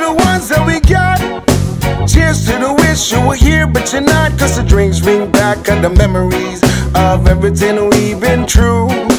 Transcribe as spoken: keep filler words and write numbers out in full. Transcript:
the ones that we got. Cheers to the wish you were here but you're not, cause the drinks bring back all the memories of everything we've been through.